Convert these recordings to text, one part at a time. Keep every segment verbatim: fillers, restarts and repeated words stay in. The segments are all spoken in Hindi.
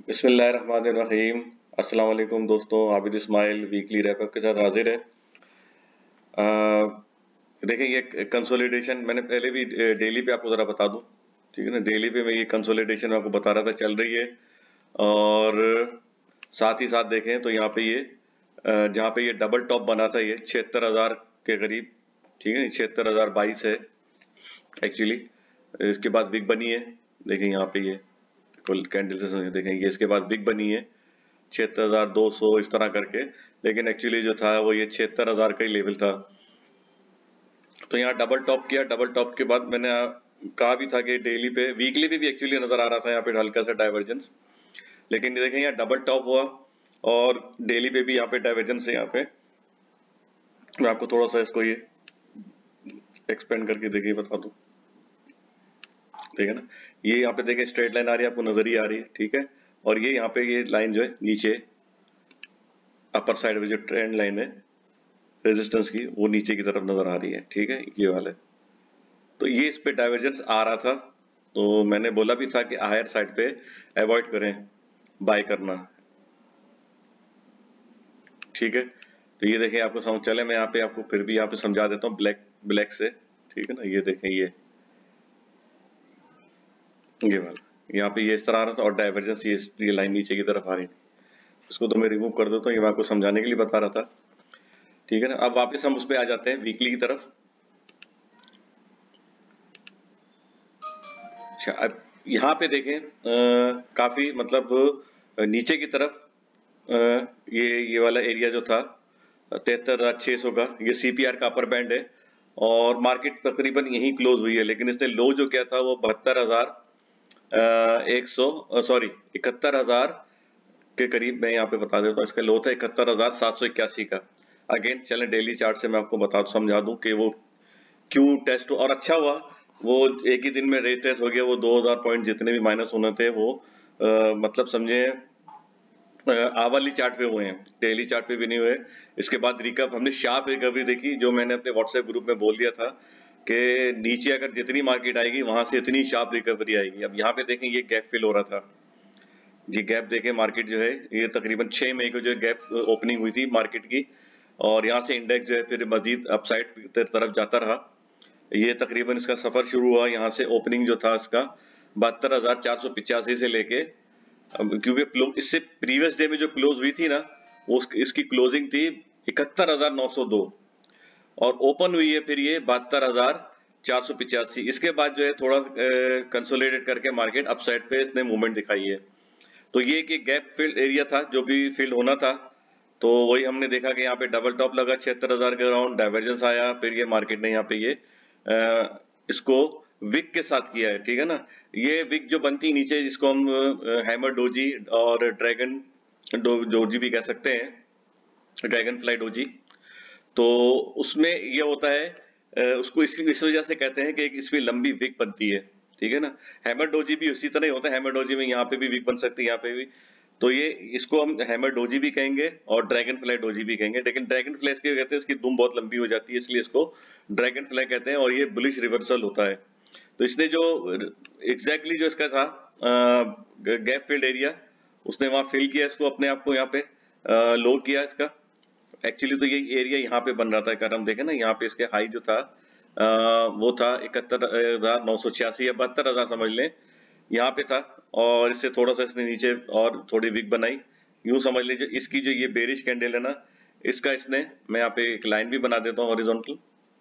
बिस्मिल्लाहिर्रहमानिर्रहीम। अस्सलाम वालेकुम दोस्तों, आबिद इस्माइल वीकली रैपअप के साथ हाजिर है। अ, देखिए ये कंसोलिडेशन मैंने पहले भी डेली पे आपको ज़रा बता दूं, ठीक है ना। डेली पे मैं ये कंसोलिडेशन आपको बता रहा था चल रही है, और साथ ही साथ देखें तो यहाँ पे ये अ, जहाँ पे ये डबल टॉप बना था ये छिहत्तर हजार के करीब, ठीक है, छिहत्तर हजार बाईस है एक्चुअली। इसके बाद बिग बनी है, देखें यहाँ पे ये कुल कैंडल से समझे, देखें ये इसके बाद बिग बनी है छिहत्तर हजार दो सौ इस तरह करके, लेकिन एक्चुअली जो था वो ये छिहत्तर हजार का ही लेवल था। तो यहाँ डबल टॉप किया, डबल टॉप के बाद मैंने कहा भी था कि डेली पे वीकली पे भी एक्चुअली नजर आ रहा था यहाँ पे हल्का सा डाइवर्जेंस, लेकिन देखें यहाँ डबल टॉप हुआ और डेली पे भी यहाँ पे डाइवर्जेंस है। यहाँ पे मैं आपको थोड़ा सा इसको ये एक्सपेंड करके देखिए बता दूं, ठीक है ना। ये यहाँ पे देखें स्ट्रेट लाइन आ रही है, आपको नजर ही आ रही है, ठीक है। और ये यहाँ पे ये लाइन जो है नीचे अपर साइड में जो ट्रेंड लाइन है रेजिस्टेंस की, वो नीचे की तरफ नजर आ रही है, ठीक है, ये वाले। तो ये इस पे डाइवर्जेंस आ रहा था, तो मैंने बोला भी था कि हायर साइड पे अवॉइड करें बाय करना, ठीक है। तो ये देखें आपको समझ चले, मैं यहाँ पे आपको फिर भी यहाँ पे समझा देता हूँ ब्लैक ब्लैक से, ठीक है ना। ये देखें ये ये वाला यहाँ पे ये इस तरह आ रहा था और डाइवर्जेंस ये ये लाइन नीचे की तरफ आ रही थी। इसको तो मैं रिमूव कर देता हूँ, ये मैं आपको समझाने के लिए बता रहा था, ठीक है ना। अब वापस हम उस पे आ जाते हैं वीकली की तरफ। अच्छा, अब यहाँ पे देखें आ, काफी मतलब अ, नीचे की तरफ अ, ये ये वाला एरिया जो था तिहत्तर हजार छह सौ का, ये सीपीआर का अपर बैंड है और मार्केट तकरीबन यही क्लोज हुई है, लेकिन इसने लो जो किया था वो बहत्तर हजार एक सौ सॉरी इकहत्तर हजार के करीब। मैं यहाँ पे बता देता हूँ, इसका लो था इकहत्तर हजार सात सौ इक्यासी का। अगेन चलें डेली चार्ट से मैं आपको बता समझा दूं कि वो क्यों टेस्ट और अच्छा हुआ। वो एक ही दिन में रेस टेस्ट हो गया, वो दो हजार पॉइंट जितने भी माइनस होने थे वो आ, मतलब समझे आवली चार्ट पे हुए हैं, डेली चार्ट पे भी नहीं हुए। इसके बाद रिकव हमने शार्प रिकवरी देखी, जो मैंने अपने व्हाट्सएप ग्रुप में बोल दिया था कि नीचे अगर जितनी मार्केट आएगी वहां से इतनी शार्प रिकवरी आएगी। अब यहाँ पे देखें ये गैप फिल हो रहा था, ये गैप देखें मार्केट जो है ये तकरीबन छह मई को जो गैप ओपनिंग हुई थी मार्केट की, और यहाँ से इंडेक्स जो है फिर मजीद अपसाइड तरफ जाता रहा। ये तकरीबन इसका सफर शुरू हुआ यहाँ से, ओपनिंग जो था इसका बहत्तर हजार चार सौ पिचासी से लेके, क्योंकि इससे प्रीवियस डे में जो क्लोज हुई थी ना, वो इसकी क्लोजिंग थी इकहत्तर हजार नौ सौ दो और ओपन हुई है फिर ये बहत्तर हजार चार सौ पिचासी। इसके बाद जो है थोड़ा कंसोलिडेट करके मार्केट अपसाइड पे इसने मूवमेंट दिखाई है। तो ये एक गैप फिल्ड एरिया था जो भी फिल होना था, तो वही हमने देखा कि यहाँ पे डबल टॉप लगा छिहत्तर हजार के अराउंड, डाइवर्जेंस आया, फिर ये मार्केट ने यहाँ पे ये आ, इसको विक के साथ किया है, ठीक है ना। ये विक जो बनती है नीचे, जिसको हम हैमर डोजी और ड्रैगन डो, डोजी भी कह सकते हैं, ड्रैगन फ्लाई डोजी। तो उसमें ये होता है अ, उसको इस, इस वजह से कहते हैं कि एक इसमें लंबी विक बनती है, ठीक है ना। हैमर डोजी भी उसी तरह ही होता है, हैमर डोजी में यहाँ पे भी विक बन सकती है, यहाँ पे भी। तो ये इसको हम हैमर डोजी भी कहेंगे और ड्रैगन फ्लाई डोजी भी कहेंगे, लेकिन ड्रैगन फ्लाई इसके कहते हैं इसकी दुम बहुत लंबी हो जाती है, इसलिए इसको ड्रैगन फ्लाई कहते हैं, और ये बुलिश रिवर्सल होता है। तो इसने जो एग्जैक्टली exactly जो इसका था गैप फिल्ड एरिया, उसने वहां फिल किया इसको अपने आप को, यहाँ पे लो किया इसका। एक्चुअली तो ये एरिया यहाँ पे बन रहा था, अगर हम देखें ना यहाँ पे इसके हाई जो था आ, वो था इकहत्तर हजार नौ सौ छियासी या बहत्तर हजार समझ लें, यहाँ पे था। और इससे थोड़ा सा इसने नीचे और थोड़ी विक बनाई, यूं समझ लीजिए। इसकी जो ये बेरिश कैंडल है ना, इसका इसने, मैं यहाँ पे एक लाइन भी बना देता हूँ हॉरिजॉन्टल,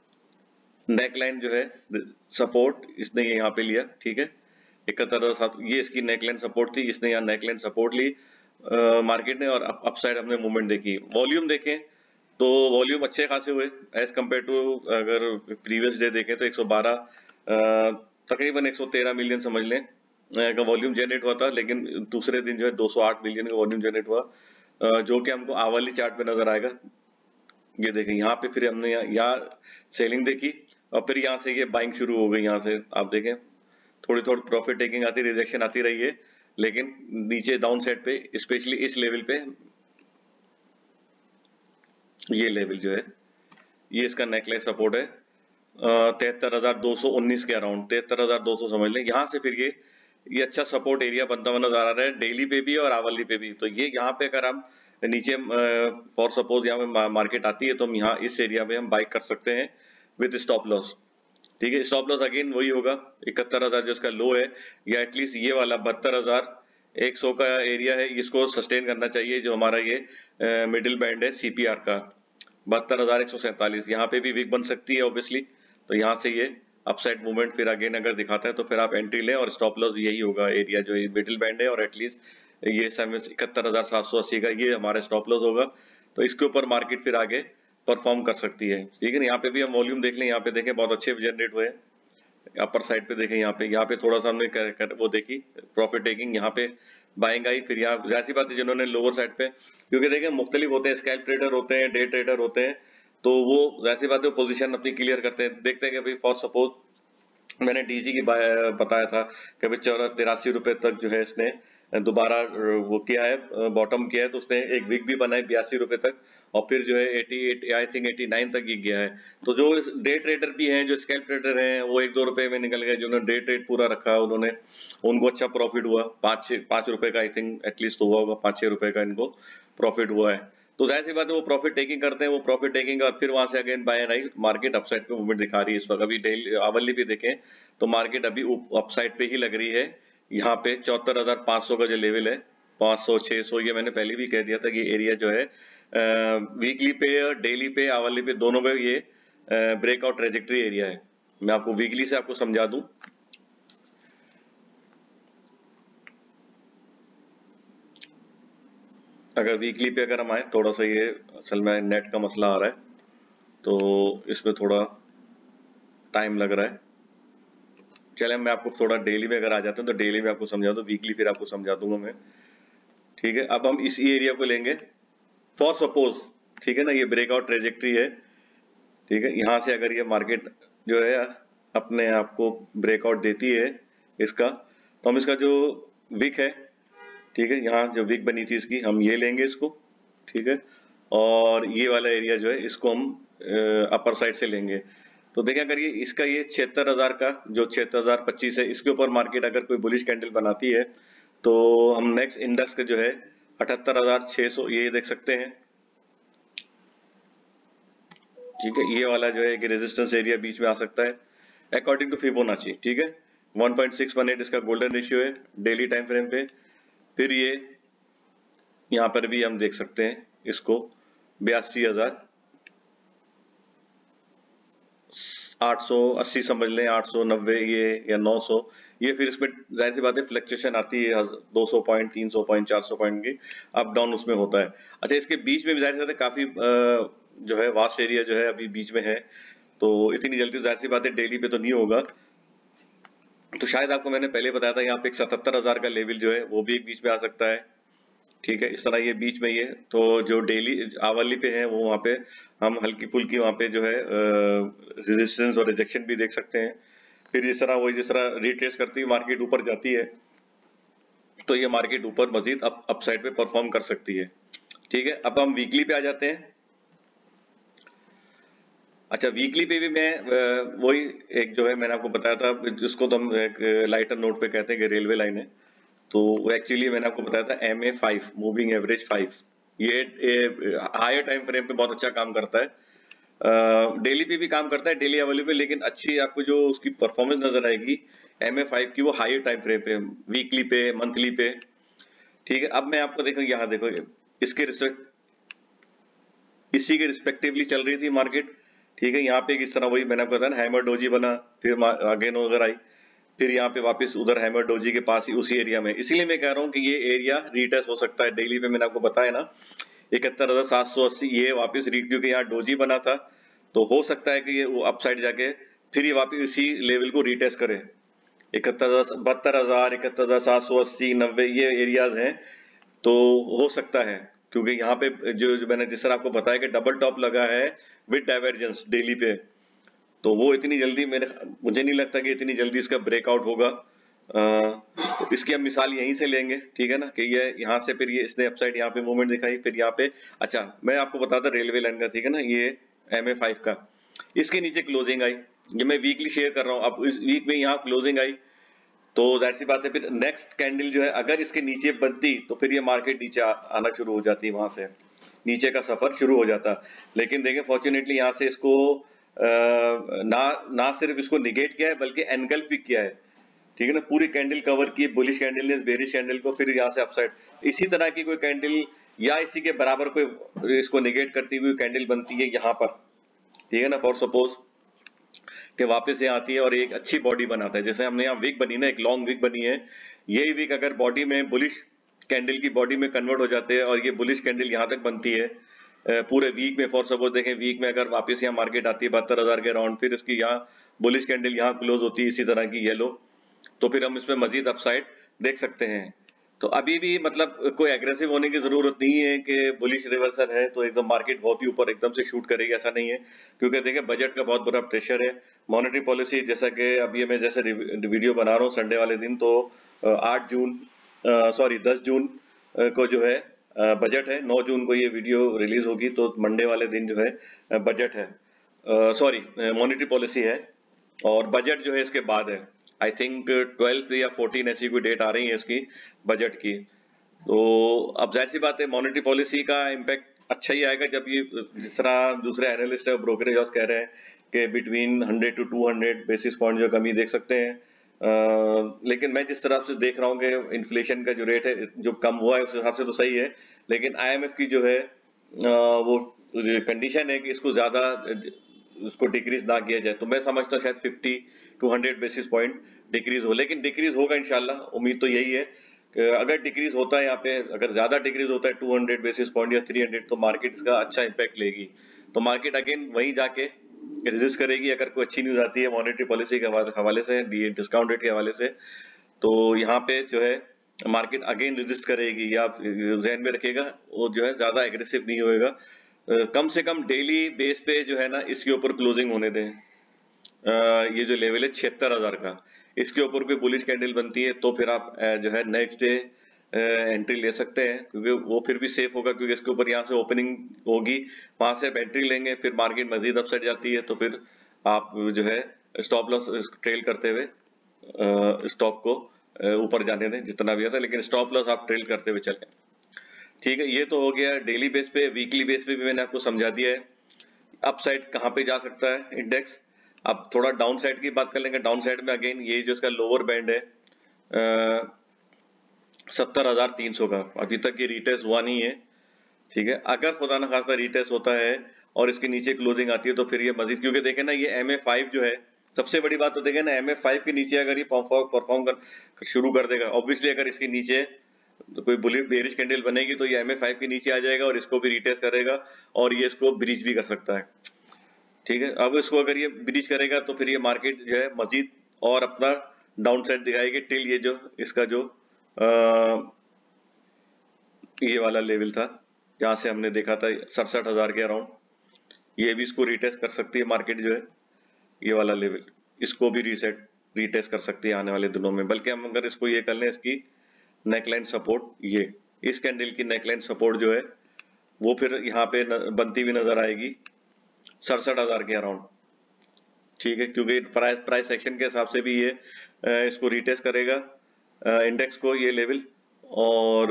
नेक लाइन जो है सपोर्ट इसने ये यहाँ पे लिया, ठीक है, इकहत्तर हजार सात, ये इसकी नेक लाइन सपोर्ट थी, इसने यहाँ नेक लाइन सपोर्ट ली मार्केट ने, और अपसाइड हमने मूवमेंट देखी। वॉल्यूम देखें तो वॉल्यूम अच्छे खासे हुए एज कम्पेयर टू, अगर प्रीवियस डे देखें तो एक सौ बारह तकरीबन एक सौ तेरह मिलियन समझ लें का वॉल्यूम जनरेट हुआ था, लेकिन दूसरे दिन जो है दो सौ आठ मिलियन का वॉल्यूम जनरेट हुआ, जो कि हमको आवली चार्ट पे नजर आएगा। ये देखें यहाँ पे फिर हमने यहाँ यहाँ सेलिंग देखी और फिर यहाँ से ये बाइंग शुरू हो गई। यहाँ से आप देखें थोड़ी थोड़ी प्रॉफिट टेकिंग आती, रिजेक्शन आती रही है, लेकिन नीचे डाउन साइड पे स्पेशली इस लेवल पे, ये लेवल जो है ये इसका नेकलेस सपोर्ट है तिहत्तर हजार दो सौ उन्नीस के अराउंड, तिहत्तर हजार दो सौ समझ लें। यहाँ से फिर ये ये अच्छा सपोर्ट एरिया बनता हुआ नजर आ रहा है डेली पे भी और आवरली पे भी। तो ये यहाँ पे अगर हम नीचे फॉर सपोज यहाँ पे मार्केट आती है तो हम यहाँ इस एरिया में हम बाई कर सकते हैं विद स्टॉप लॉस। ठीक है, स्टॉप लॉस अगेन वही होगा इकहत्तर हजार जो इसका लो है, या एटलीस्ट ये वाला बहत्तर हजार एक सौ का एरिया है, इसको सस्टेन करना चाहिए जो हमारा ये मिडिल बैंड है सीपीआर का बहत्तर हजार एक सौ सैंतालीस। यहाँ पे भी वीक बन सकती है ऑब्वियसली, तो यहाँ से ये अपसाइड मूवमेंट फिर अगेन अगर दिखाता है तो फिर आप एंट्री लें और स्टॉप लॉस यही होगा एरिया जो मिडिल बैंड है, और एटलीस्ट ये इकहत्तर हजार सात सौ अस्सी का ये हमारा स्टॉप लॉस होगा। तो इसके ऊपर मार्केट फिर आगे परफॉर्म कर सकती है। ठीक है ना, यहाँ पे भी हम वॉल्यूम देख लें, यहाँ पे देखें बहुत अच्छे जनरेट हुए, अपर साइड पे देखें, यहाँ पे यहाँ पे थोड़ा सा हमने कर, कर, वो देखी प्रॉफिट टेकिंग, यहाँ पे बाइंग आई, फिर यहाँ जैसी बात है जिन्होंने लोअर साइड पे, क्योंकि देखें मुख्तलिफ होते हैं, स्कैल्प ट्रेडर होते हैं, डे ट्रेडर होते हैं, तो वो जैसी बात है पोजीशन अपनी क्लियर करते हैं, देखते हैं कि भाई फॉर सपोज मैंने डीजी की बताया था कि भाई चौरा तिरासी रुपए तक जो है इसने दोबारा वो किया है, बॉटम किया है, तो उसने एक वीक भी बनाई बयासी रुपए तक, और फिर जो है अठासी आई थिंक नवासी तक ये गया है। तो जो डे ट्रेडर भी हैं, जो स्कैल्प ट्रेडर हैं, वो एक दो रुपए में निकल गए, जिन्होंने डे ट्रेड पूरा रखा उन्होंने उनको अच्छा प्रॉफिट हुआ, पाँच छः पाँच रुपए का आई थिंक एटलीस्ट हुआ होगा, पाँच छः रुपए का इनको प्रॉफिट हुआ है। तो जाहिर सी बात है वो प्रॉफिट टेकिंग करते हैं, वो प्रॉफिट टेकिंग का फिर वहां से अगेन बाय एंड आई, मार्केट अपसाइड पे मूवमेंट दिखा रही है इस वक्त। अभी डेली आवरली भी देखें तो मार्केट अभी अपसाइड पे ही लग रही है, यहाँ पे चौहत्तर हजार पाँच सौ का जो लेवल है, पाँच सौ छह सौ, ये मैंने पहले भी कह दिया था कि ये एरिया जो है वीकली पे और डेली पे आवरली पे दोनों पे ये ब्रेकआउट ट्रेजेक्टरी एरिया है। मैं आपको वीकली से आपको समझा दूं, अगर वीकली पे अगर हम आए, थोड़ा सा ये असल में नेट का मसला आ रहा है तो इसमें थोड़ा टाइम लग रहा है। चले मैं आपको थोड़ा डेली में अगर आ जाते हैं तो डेली में आपको समझा दूं, वीकली फिर आपको समझा दूंगा मैं। ठीक है, अब हम इसी एरिया को लेंगे फॉर सपोज, ठीक है ना, ये ब्रेकआउट ट्रेजेक्टरी है। ठीक है, यहाँ से अगर ये मार्केट जो है अपने आप को ब्रेकआउट देती है इसका, तो हम इसका जो विक है, ठीक है, यहाँ जो विक बनी थी इसकी, हम ये लेंगे इसको। ठीक है, और ये वाला एरिया जो है इसको हम अपर साइड से लेंगे। तो देखिए अगर ये इसका ये छिहत्तर हजार का जो छिहत्तर हजार पच्चीस है, इसके ऊपर मार्केट अगर कोई बुलिश कैंडल बनाती है तो हम नेक्स्ट इंडेक्स का जो है अठहत्तर हजार छह सौ ये देख सकते हैं। ठीक है, ये वाला जो है कि रेजिस्टेंस एरिया बीच में आ सकता है अकॉर्डिंग टू फिबोनाची। ठीक है, one point six one eight इसका गोल्डन रेशियो है डेली टाइम फ्रेम पे। फिर ये यहाँ पर भी हम देख सकते हैं इसको बयासी हजार आठ सौ अस्सी समझ लें, आठ सौ नब्बे ये या नौ सौ, ये फिर इसमें जाहिर सी बात है फ्लक्चुएशन आती है दो सौ पॉइंट, तीन सौ पॉइंट, चार सौ पॉइंट की अप डाउन उसमें होता है। अच्छा, इसके बीच में भी जाहिर सी बात है काफी जो है वास्ट एरिया जो है अभी बीच में है, तो इतनी जल्दी जाहिर सी बात है डेली पे तो नहीं होगा। तो शायद आपको मैंने पहले बताया था यहाँ पे एक सतहत्तर हजार का लेवल जो है वो भी एक बीच में आ सकता है। ठीक है, इस तरह ये बीच में ये, तो जो डेली आवरली पे है वो वहाँ पे हम हल्की फुल्की वहाँ पे जो है रेजिस्टेंस और रिजेक्शन भी देख सकते हैं। फिर इस तरह वही जिस तरह रिट्रेस करती है मार्केट ऊपर जाती है तो ये मार्केट ऊपर मजीद अप अपसाइड पे परफॉर्म कर सकती है। ठीक है, अब हम वीकली पे आ जाते हैं। अच्छा, वीकली पे भी मैं वही एक जो है मैंने आपको बताया था जिसको तो हम एक लाइटर नोट पे कहते हैं कि रेलवे लाइन है, तो वो एक्चुअली मैंने आपको बताया था M A five moving average five, ये हायर टाइम फ्रेम पे बहुत अच्छा काम करता है, डेली uh, पे भी काम करता है, डेली अवेलेबल, लेकिन अच्छी आपको जो उसकी परफॉर्मेंस नजर आएगी एम ए फाइव की वो हायर टाइम फ्रेम पे, वीकली पे, मंथली पे। ठीक है, अब मैं आपको देखो यहाँ देखो इसके रिस्पेक्ट इसी के रिस्पेक्टिवली चल रही थी मार्केट। ठीक है, यहाँ पे इस तरह वही मैंने आपको बताया ना हैमर डोजी बना, फिर अगेन उधर आई, फिर यहाँ पे वापस उधर हैमर डोजी के पास ही उसी एरिया में, इसीलिए मैं कह रहा हूँ कि ये एरिया रीटेस्ट हो सकता है। डेली पे मैंने आपको बताया ना इकहत्तर हजार सात सौ अस्सी, ये वापस रीट, क्योंकि यहाँ डोजी बना था तो हो सकता है कि ये अपसाइड जाके फिर ये वापस इसी लेवल को रीटेस्ट करे, इकहत्तर हजार बहत्तर हजार इकहत्तर हजार सात सौ अस्सी नब्बे ये एरियाज हैं, तो हो सकता है क्योंकि यहाँ पे जो, जो मैंने जिस तरह आपको बताया कि डबल टॉप लगा है विद डाइवर्जेंस डेली पे, तो वो इतनी जल्दी मेरे मुझे नहीं लगता कि इतनी जल्दी इसका ब्रेकआउट होगा। आ, तो इसकी हम मिसाल यहीं से लेंगे। ठीक है ना, कि ये यहाँ से फिर ये इसने अपसाइड यहाँ पे मूवमेंट दिखाई, फिर यहाँ पे, अच्छा मैं आपको बताता रेलवे लाइन का, ठीक है ना, ये एम ए फाइव का, इसके नीचे क्लोजिंग आई, ये मैं वीकली शेयर कर रहा हूँ। अब इस वीक में यहाँ क्लोजिंग आई तो जाहिर सी बात है फिर नेक्स्ट कैंडल जो है अगर इसके नीचे बनती तो फिर ये मार्केट नीचे आ, आना शुरू हो जाती, वहां से नीचे का सफर शुरू हो जाता। लेकिन देखें फॉर्चुनेटली यहाँ से इसको आ, ना ना सिर्फ इसको निगेट किया है बल्कि एनगल्फ भी किया है, ठीक है ना। पूरी कैंडल कवर की, बुलिश कैंडल ने बेरिश कैंडल को, फिर यहाँ से अपसाइड इसी तरह की कोई कैंडल या इसी के बराबर कोई इसको निगेट करती हुई कैंडल बनती है यहाँ पर, ठीक है ना। फॉर सपोज कि वापस यहाँ आती है और एक अच्छी बॉडी बनाता है, जैसे हमने यहाँ वीक बनी ना, एक लॉन्ग वीक बनी है, यही वीक अगर बॉडी में बुलिश कैंडल की बॉडी में कन्वर्ट हो जाते हैं और ये बुलिश कैंडल यहाँ तक बनती है पूरे वीक में। फॉर सपोज देखें वीक में अगर वापस यहाँ मार्केट आती है बहत्तर हजार के अराउंड, फिर इसकी यहाँ बुलिश कैंडल यहाँ क्लोज होती है इसी तरह की येलो, तो फिर हम इसमें मजीद अपसाइड देख सकते हैं। तो अभी भी मतलब कोई एग्रेसिव होने की जरूरत नहीं है कि बुलिश रिवर्सल है तो एकदम मार्केट बहुत ही ऊपर एकदम से शूट करेगी, ऐसा नहीं है। क्योंकि देखिए बजट का बहुत बड़ा प्रेशर है। मॉनेटरी पॉलिसी जैसा कि अभी मैं जैसे वीडियो बना रहा हूँ संडे वाले दिन, तो आठ जून सॉरी दस जून को जो है बजट है, नौ जून को ये वीडियो रिलीज होगी, तो मंडे वाले दिन जो है बजट है, सॉरी मॉनेटरी पॉलिसी है और बजट जो है इसके बाद है। आई थिंक ट्वेल्थ या फोर्टीन ऐसी कोई डेट आ रही है इसकी बजट की। तो अब जाहिर सी बात है मॉनेटरी पॉलिसी का इम्पैक्ट अच्छा ही आएगा जब ये जिस तरह दूसरे एनालिस्ट है ब्रोकरेज हाउस कह रहे हैं कि between hundred to two hundred basis point जो कमी देख सकते हैं। आ, लेकिन मैं जिस तरह से देख रहा हूँ कि इन्फ्लेशन का जो रेट है जो कम हुआ है उस हिसाब से तो सही है, लेकिन आईएमएफ की जो है आ, वो कंडीशन है कि इसको ज्यादा उसको डिक्रीज ना किया जाए। तो मैं समझता हूँ शायद fifty to hundred basis point decrease हो, लेकिन डिक्रीज होगा इंशाल्लाह, उम्मीद तो यही है कि अगर डिक्रीज होता है यहाँ पे, अगर ज्यादा डिक्रीज होता है टू हंड्रेड बेसिस पॉइंट या थ्री हंड्रेड, तो मार्केट इसका अच्छा इंपैक्ट लेगी। तो मार्केट अगेन वहीं जाके रेजिस्ट करेगी अगर कोई अच्छी न्यूज आती है मॉनेटरी पॉलिसी के हवाले से, डिस्काउंट रेट के हवाले से, तो यहाँ पे जो है मार्केट अगेन रेजिस्ट करेगी। या जहन में रखिएगा वो जो है ज्यादा एग्रेसिव नहीं होएगा, कम से कम डेली बेस पे जो है ना इसके ऊपर क्लोजिंग होने दें। ये जो लेवल है छिहत्तर हजार का, इसके ऊपर कोई बुलिश कैंडल बनती है तो फिर आप जो है नेक्स्ट डे एंट्री ले सकते हैं, क्योंकि वो फिर भी सेफ होगा, क्योंकि इसके ऊपर यहाँ से ओपनिंग होगी, वहां से आप एंट्री लेंगे, फिर मार्केट मजीद अपसाइड जाती है तो फिर आप जो है स्टॉप लॉस ट्रेल करते हुए स्टॉक को ऊपर जाने दें जितना भी आता है, लेकिन स्टॉप लॉस आप ट्रेल करते हुए चलें, ठीक है। ये तो हो गया डेली बेस पे। वीकली बेस पे भी मैंने आपको समझा दिया है अपसाइड कहाँ पे जा सकता है इंडेक्स। अब थोड़ा डाउन साइड की बात कर लेंगे। डाउन साइड में अगेन ये जो इसका लोअर बैंड है सत्तर हजार तीन सौ का, अभी तक ये रिटेस्ट हुआ नहीं है, ठीक है। अगर खुदा ना खासा रिटेस्ट होता है और इसके नीचे क्लोजिंग आती है तो फिर ये मजीद, क्योंकि देखें ना ये एम ए फाइव जो है, सबसे बड़ी बात तो देखें ना एम ए फाइव के नीचे अगर ये परफॉर्म कर शुरू कर देगा, ऑब्वियसली अगर इसके नीचे तो कोई बुलिश बेरिश कैंडल बनेगी तो ये एम ए फाइव के नीचे आ जाएगा और इसको भी रिटेस्ट करेगा और ये इसको ब्रीच भी कर सकता है, ठीक है। अब इसको अगर ये ब्रीच करेगा तो फिर ये मार्केट जो है मजीद और अपना डाउन साइड दिखाएगी टिल ये जो इसका जो आ, ये वाला लेवल था जहां से हमने देखा था सड़सठ हजार के अराउंड, ये भी इसको रिटेस्ट कर सकती है मार्केट जो है, ये वाला लेवल इसको भी रीसेट रिटेस्ट कर सकती है आने वाले दिनों में। बल्कि हम अगर इसको ये कर लें, इसकी नेकलाइन सपोर्ट, ये इस कैंडल की नेकलाइन सपोर्ट जो है वो फिर यहाँ पे बनती हुई नजर आएगी सड़सठ हजार के अराउंड, ठीक है। क्योंकि प्राइस प्राइस एक्शन के हिसाब से भी ये इसको रिटेस्ट करेगा इंडेक्स को ये लेवल, और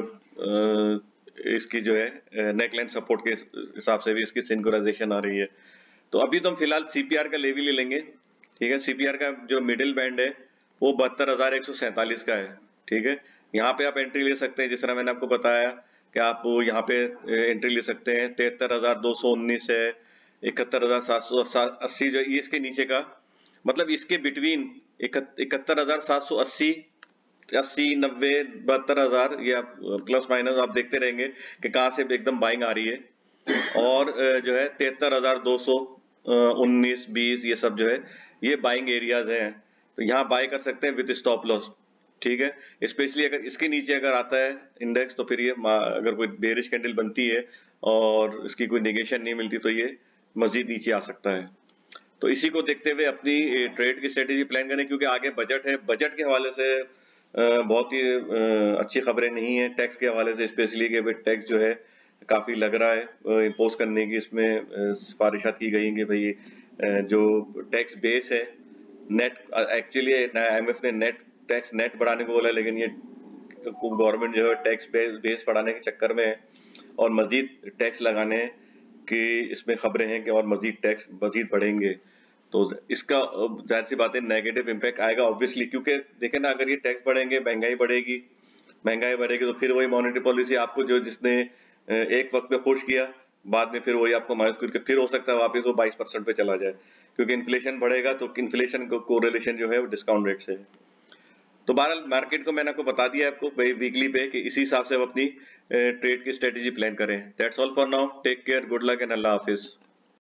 इसकी जो है नेकलाइन सपोर्ट के हिसाब से भी इसकी सिंक्रोनाइजेशन आ रही है। तो अभी तो हम फिलहाल सीपीआर का लेवल ले लेंगे, ठीक है। सीपीआर का जो मिडिल बैंड है वो बहत्तर हजार एक सौ सैंतालीस का है, ठीक है। यहाँ पे आप एंट्री ले सकते हैं, जिस तरह मैंने आपको बताया कि आप यहाँ पे एंट्री ले सकते हैं। तिहत्तर हजार दो सौ उन्नीस है, इकहत्तर हजार सात सौ अस्सी जो ये इसके नीचे का, मतलब इसके बिटवीन इकहत्तर हजार सात सौ अस्सी अस्सी नब्बे बहत्तर हजार या प्लस माइनस आप देखते रहेंगे कि कहाँ से एकदम बाइंग आ रही है, और जो है तिहत्तर हजार दो सौ उन्नीस बीस ये सब जो है ये बाइंग एरियाज हैं, तो यहाँ बाय कर सकते हैं विद स्टॉप लॉस, ठीक है। स्पेशली अगर इसके नीचे अगर आता है इंडेक्स तो फिर ये अगर कोई बेरिश कैंडल बनती है और इसकी कोई नेगेशन नहीं मिलती तो ये मजीद नीचे आ सकता है। तो इसी को देखते हुए अपनी ट्रेड की स्ट्रेटेजी प्लान करें, क्योंकि आगे बजट है। बजट के हवाले से बहुत ही अच्छी खबरें नहीं है, टैक्स के हवाले से स्पेशली कि टैक्स जो है काफी लग रहा है इम्पोज करने की, इसमें सिफारिशात की गई कि भाई जो टैक्स बेस है नेट, एक्चुअली आईएमएफ ने नेट टैक्स नेट बढ़ाने को बोला, लेकिन ये गवर्नमेंट जो है टैक्स बेस बेस बढ़ाने के चक्कर में है और मजीद टैक्स लगाने की इसमें खबरें हैं कि और मजीद टैक्स मजीद बढ़ेंगे। तो इसका जाहिर सी बात है नेगेटिव इम्पैक्ट आएगा ऑब्वियसली, क्योंकि देखें ना, अगर ये टैक्स बढ़ेंगे, महंगाई बढ़ेगी, महंगाई बढ़ेगी तो फिर वही मॉनेटरी पॉलिसी आपको जो जिसने एक वक्त में खुश किया, बाद में फिर वही आपको मायूस करके फिर हो सकता है वापस वो बाईस परसेंट पे चला जाए, क्योंकि इन्फ्लेशन बढ़ेगा तो इन्फ्लेशन को कोरिलेशन जो है वो डिस्काउंट रेट से है। तो बहरहाल मार्केट को मैंने आपको बता दिया आपको वीकली पे कि इसी हिसाब से आप अपनी ट्रेड की स्ट्रेटेजी प्लान करें। That's all for now, take care, good luck and अल्लाह हाफिज।